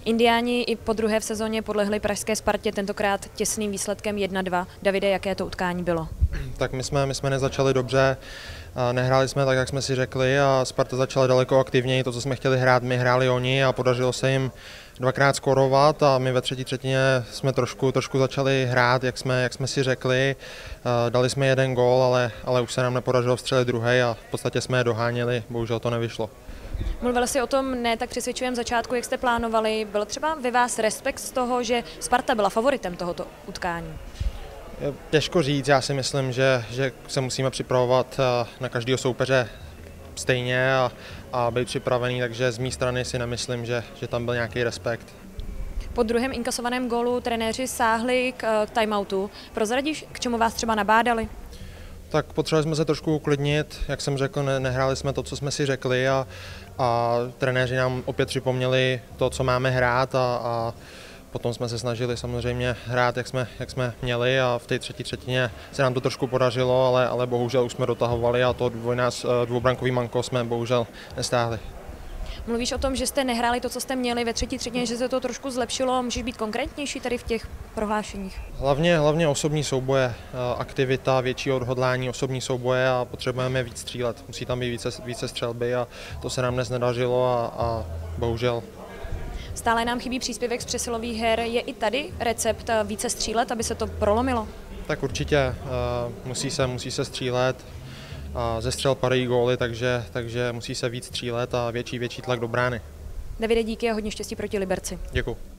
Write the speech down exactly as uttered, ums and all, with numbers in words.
Indiáni i po druhé v sezóně podlehli pražské Spartě, tentokrát těsným výsledkem jedna dva. Davide, jaké to utkání bylo? Tak my jsme, my jsme nezačali dobře, nehráli jsme tak, jak jsme si řekli, a Sparta začala daleko aktivněji. To, co jsme chtěli hrát, my hráli oni a podařilo se jim dvakrát skórovat a my ve třetí třetině jsme trošku, trošku začali hrát, jak jsme, jak jsme si řekli. Dali jsme jeden gól, ale, ale už se nám nepodařilo vstřelit druhý a v podstatě jsme je doháněli, bohužel to nevyšlo. Mluvil jsi o tom ne tak přesvědčivém začátku, jak jste plánovali. Byl třeba ve vás respekt z toho, že Sparta byla favoritem tohoto utkání? Těžko říct, já si myslím, že, že se musíme připravovat na každého soupeře stejně a, a být připravený, takže z mé strany si nemyslím, že, že tam byl nějaký respekt. Po druhém inkasovaném gólu trenéři sáhli k, k timeoutu. Prozradíš, k čemu vás třeba nabádali? Tak potřebovali jsme se trošku uklidnit, jak jsem řekl, ne, nehráli jsme to, co jsme si řekli a, a trenéři nám opět připomněli to, co máme hrát a, a potom jsme se snažili samozřejmě hrát, jak jsme, jak jsme měli a v té třetí třetině se nám to trošku podařilo, ale, ale bohužel už jsme dotahovali a to dvojnás, dvoubrankový manko jsme bohužel nestáhli. Mluvíš o tom, že jste nehráli to, co jste měli ve třetí třetině, že se to trošku zlepšilo. Můžeš být konkrétnější tady v těch prohlášeních? Hlavně, hlavně osobní souboje, aktivita, větší odhodlání, osobní souboje a potřebujeme víc střílet. Musí tam být více, více střelby a to se nám dnes nedařilo a, a bohužel. Stále nám chybí příspěvek z přesilových her. Je i tady recept více střílet, aby se to prolomilo? Tak určitě musí se, musí se střílet. A ze střel padají góly, takže, takže musí se víc střílet a větší, větší tlak do brány. Davide, díky a hodně štěstí proti Liberci. Děkuji.